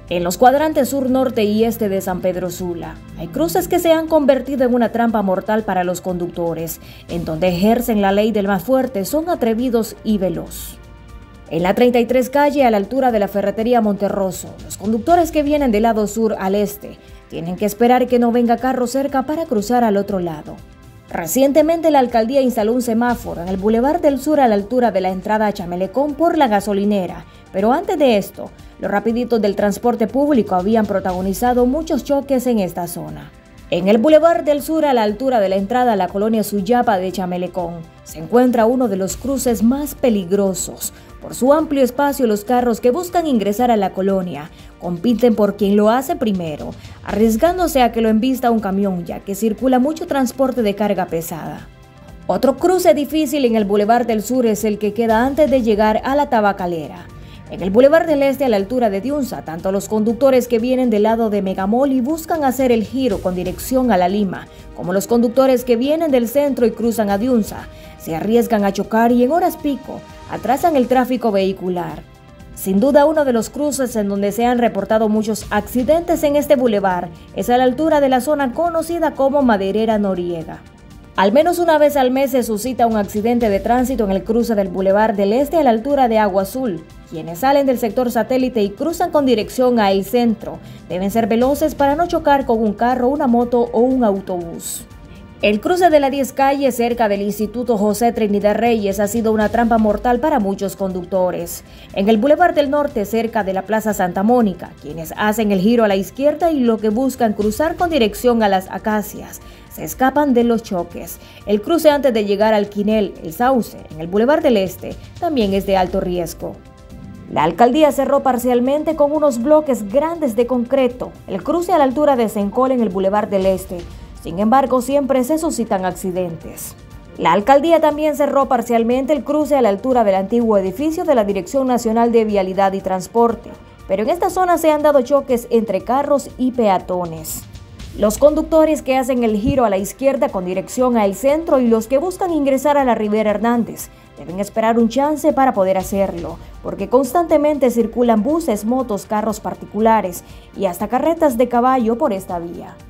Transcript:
En los cuadrantes sur, norte y este de San Pedro Sula, hay cruces que se han convertido en una trampa mortal para los conductores, en donde ejercen la ley del más fuerte, son atrevidos y veloz. En la 33 calle, a la altura de la ferretería Monterroso, los conductores que vienen del lado sur al este tienen que esperar que no venga carro cerca para cruzar al otro lado. Recientemente la alcaldía instaló un semáforo en el Boulevard del Sur a la altura de la entrada a Chamelecón por la gasolinera, pero antes de esto, los rapiditos del transporte público habían protagonizado muchos choques en esta zona. En el Boulevard del Sur, a la altura de la entrada a la colonia Suyapa de Chamelecón, se encuentra uno de los cruces más peligrosos. Por su amplio espacio, los carros que buscan ingresar a la colonia compiten por quien lo hace primero, arriesgándose a que lo embista un camión, ya que circula mucho transporte de carga pesada. Otro cruce difícil en el Boulevard del Sur es el que queda antes de llegar a la Tabacalera. En el Boulevard del Este, a la altura de Diunza, tanto los conductores que vienen del lado de Megamall y buscan hacer el giro con dirección a La Lima, como los conductores que vienen del centro y cruzan a Diunza, se arriesgan a chocar y en horas pico atrasan el tráfico vehicular. Sin duda, uno de los cruces en donde se han reportado muchos accidentes en este bulevar es a la altura de la zona conocida como Maderera Noriega. Al menos una vez al mes se suscita un accidente de tránsito en el cruce del Boulevard del Este a la altura de Agua Azul. Quienes salen del sector satélite y cruzan con dirección a el centro deben ser veloces para no chocar con un carro, una moto o un autobús. El cruce de la 10 calle cerca del Instituto José Trinidad Reyes ha sido una trampa mortal para muchos conductores. En el Boulevard del Norte, cerca de la Plaza Santa Mónica, quienes hacen el giro a la izquierda y lo que buscan cruzar con dirección a las Acacias, se escapan de los choques. El cruce antes de llegar al Quinel, el Sauce, en el Boulevard del Este, también es de alto riesgo. La alcaldía cerró parcialmente con unos bloques grandes de concreto el cruce a la altura de Sencol en el Boulevard del Este. Sin embargo, siempre se suscitan accidentes. La alcaldía también cerró parcialmente el cruce a la altura del antiguo edificio de la Dirección Nacional de Vialidad y Transporte, pero en esta zona se han dado choques entre carros y peatones. Los conductores que hacen el giro a la izquierda con dirección al centro y los que buscan ingresar a la Rivera Hernández deben esperar un chance para poder hacerlo, porque constantemente circulan buses, motos, carros particulares y hasta carretas de caballo por esta vía.